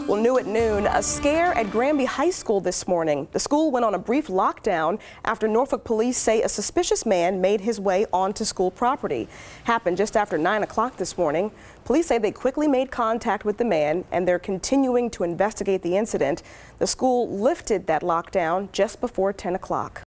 Well, new at noon, a scare at Granby High School this morning. The school went on a brief lockdown after Norfolk police say a suspicious man made his way onto school property. Happened just after 9 o'clock this morning. Police say they quickly made contact with the man and they're continuing to investigate the incident. The school lifted that lockdown just before 10 o'clock.